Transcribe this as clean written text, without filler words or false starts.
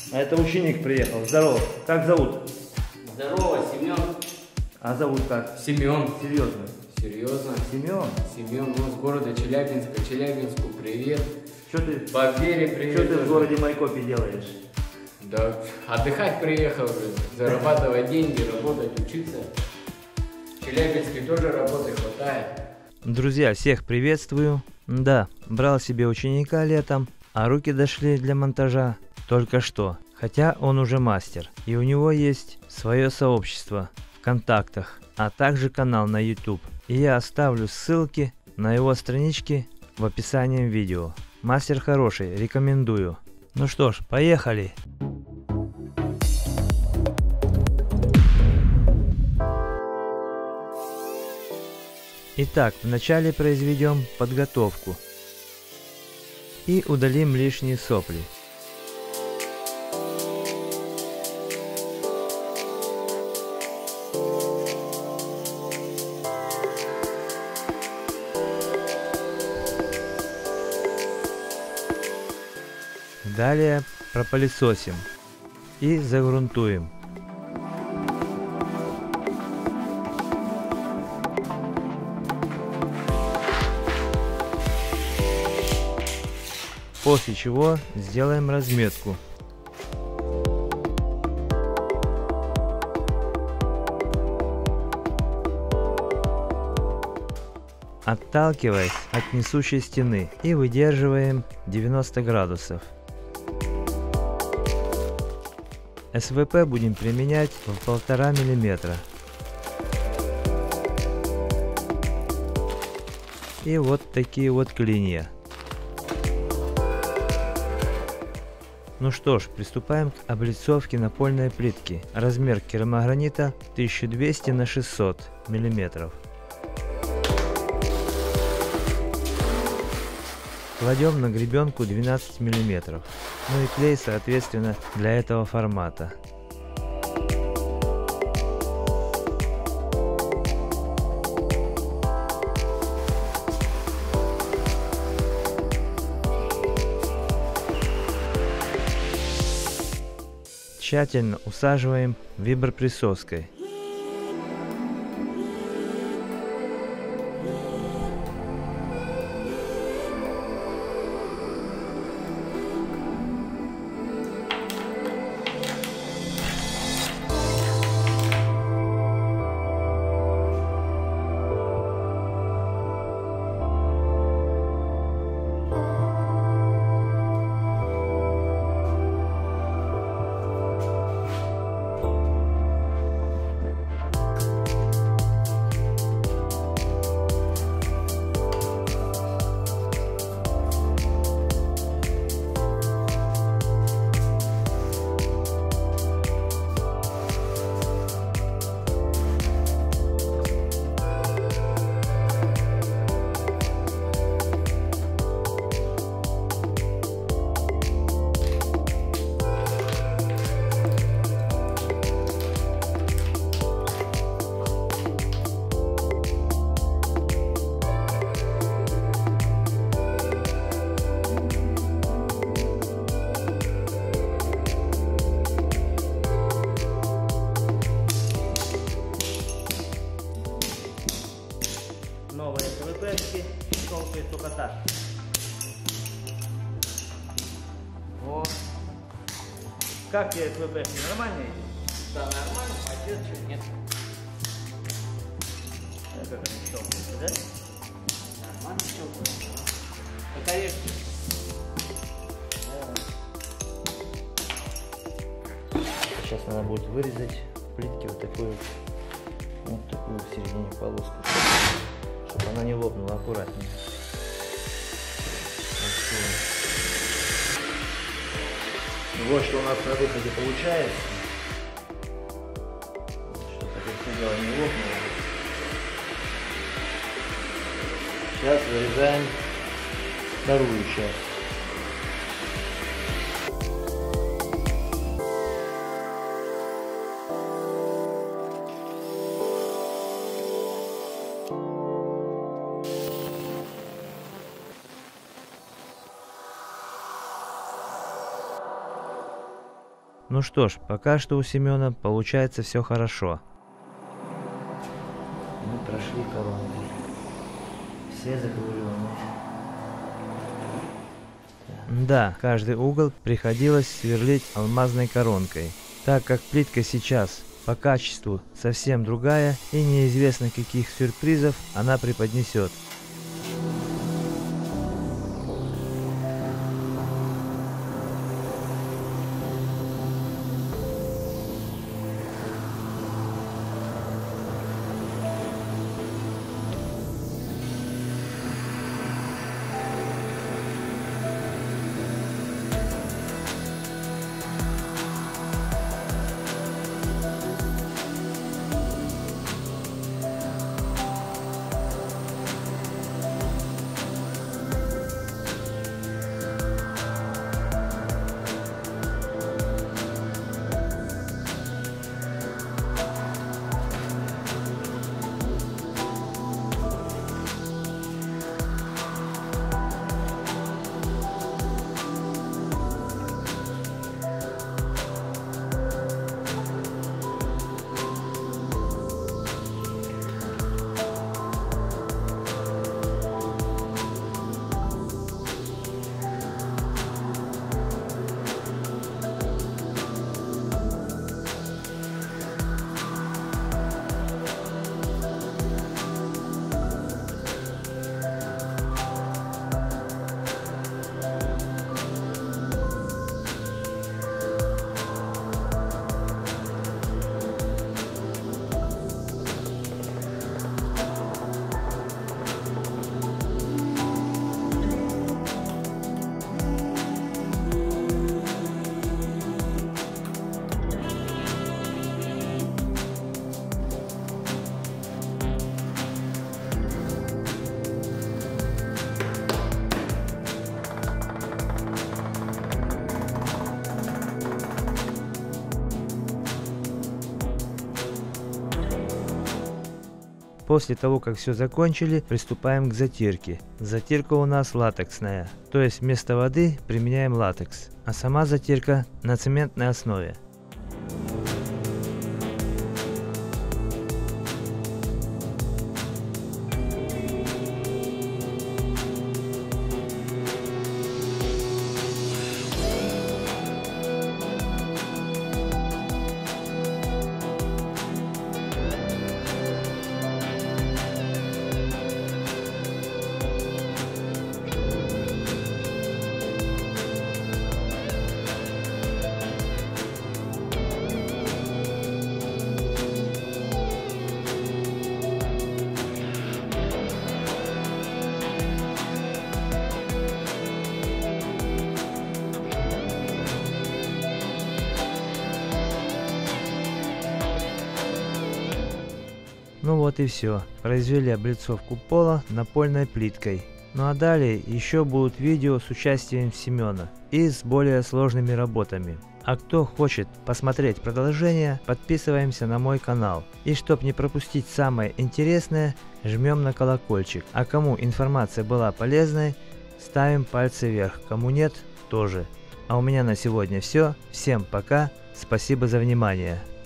А это ученик приехал. Здорово. Как зовут? Здорово, Семен. А зовут как? Семен. Серьезно? Серьезно? Семен? Семен, ну, с города Челябинска. Челябинску привет. Что ты? Побере привет. Что ты в городе Майкопе делаешь? Да, отдыхать приехал же. Зарабатывать деньги, работать, учиться. В Челябинске тоже работы хватает. Друзья, всех приветствую. Да, брал себе ученика летом, а руки дошли для монтажа только что. Хотя он уже мастер, и у него есть свое сообщество в контактах, а также канал на YouTube. И я оставлю ссылки на его странички в описании видео. Мастер хороший, рекомендую. Ну что ж, поехали! Итак, вначале произведем подготовку и удалим лишние сопли. Далее пропылесосим и загрунтуем. После чего сделаем разметку. Отталкиваясь от несущей стены, и выдерживаем 90 градусов. СВП будем применять в 1,5 мм. И вот такие вот клинья. Ну что ж, приступаем к облицовке напольной плитки. Размер керамогранита 1200 на 600 мм. Кладем на гребенку 12 мм. Ну и клей, соответственно, для этого формата. Тщательно усаживаем виброприсоской. Новые СВП-шки, толстые только так. Вот. Как тебе СВП-шки? Нормально идет? Да, нормально, пойдет, что нет. Как они толстые, да? Нормально, что? Покорежьте. Сейчас надо будет вырезать плитки вот такую в середине полоску, чтобы она не лопнула, аккуратнее. Вот что у нас на выходе получается, чтобы это все дело не лопнуло. Сейчас вырезаем вторую часть. Ну что ж, пока что у Семена получается все хорошо. Мы прошли коронки. Все закругленные. Да, каждый угол приходилось сверлить алмазной коронкой, так как плитка сейчас по качеству совсем другая и неизвестно каких сюрпризов она преподнесет. После того, как все закончили, приступаем к затирке. Затирка у нас латексная, то есть вместо воды применяем латекс, а сама затирка на цементной основе. Ну вот и все. Произвели облицовку пола напольной плиткой. Ну а далее еще будут видео с участием Семена и с более сложными работами. А кто хочет посмотреть продолжение, подписываемся на мой канал. И чтоб не пропустить самое интересное, жмем на колокольчик. А кому информация была полезной, ставим пальцы вверх. Кому нет, тоже. А у меня на сегодня все. Всем пока. Спасибо за внимание.